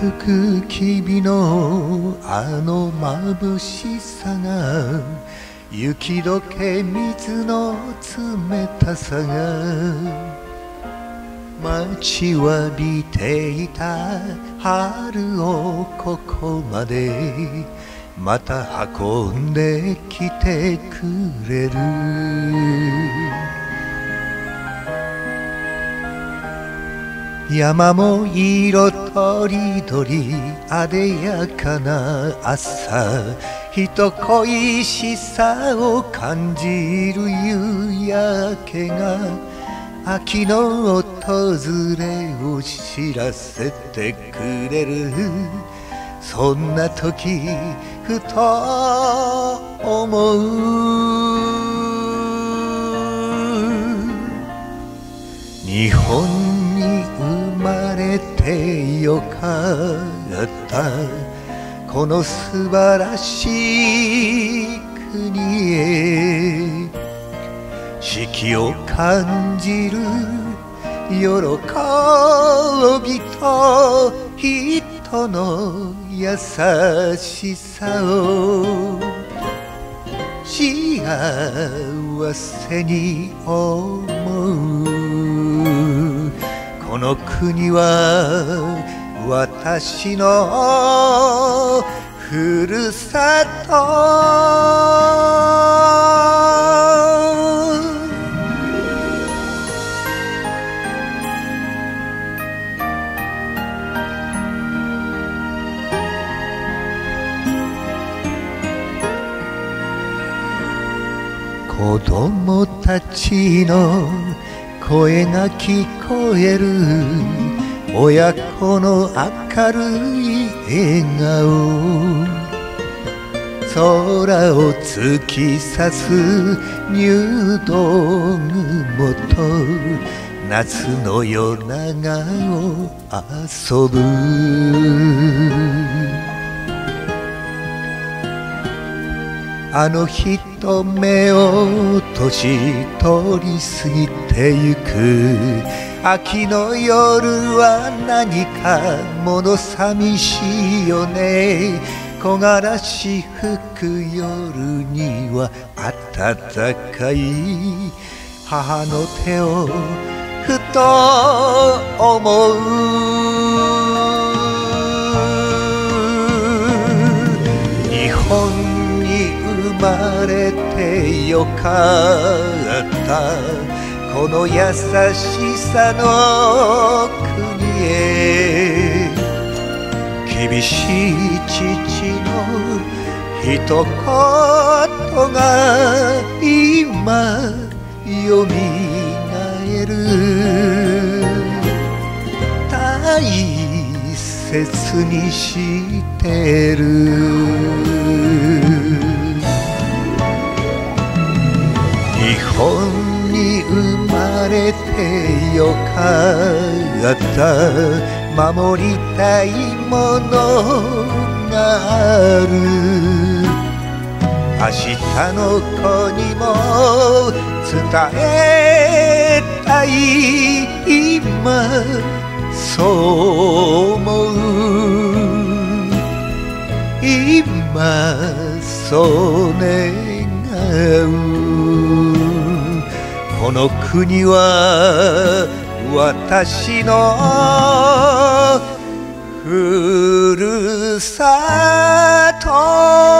吹く君のあの眩しさが雪解け水の冷たさが待ちわびていた春をここまでまた運んできてくれる山も色とりどりあでやかな朝人恋しさを感じる夕焼けが秋の訪れを知らせてくれるそんな時ふと思う日本に生まれてよかったこの素晴らしい国へ四季を感じる喜びと人の優しさを幸せに思うこの国は私のふるさと子供たちの声が聞こえる親子の明るい笑顔空を突き刺す入道雲と夏の夜長を遊ぶあの人目を年取り過ぎてゆく秋の夜は何か物寂しいよね木枯らし吹く夜には暖かい母の手をふと思う日本生まれてよかったこの優しさの国へ厳しい父の一言が今よみがえる大切にしてる日本に生まれてよかった守りたいものがある明日の子にも伝えたい今そう思う今そう願うこの国は私のふるさと